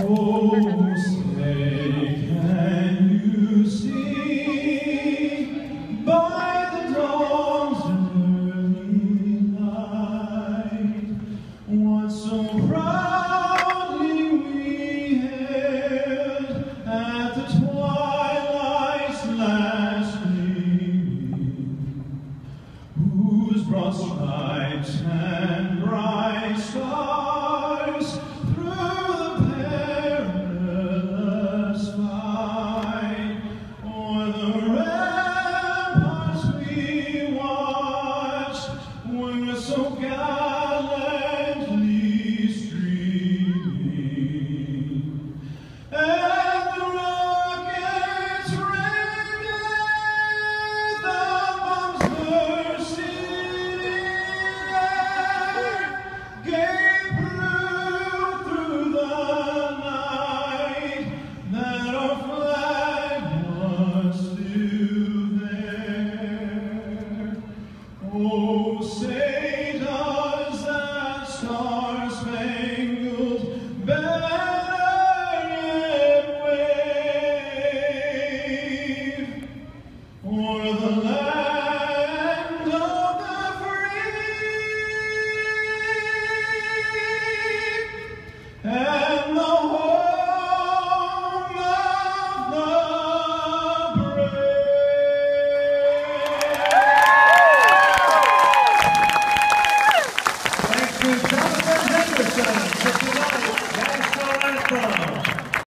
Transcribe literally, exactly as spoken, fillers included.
Oh, say, can you see by the dawn's early light what so proudly we hailed at the twilight's last gleaming, whose broad stripes and bright stars through the perilous fight o'er the ramparts we watched were so gallantly streaming, and the rockets rained the bombs bursting air gave proof through the night that our flag was still there. Oh, say does that star-spangled banner yet wave o'er the land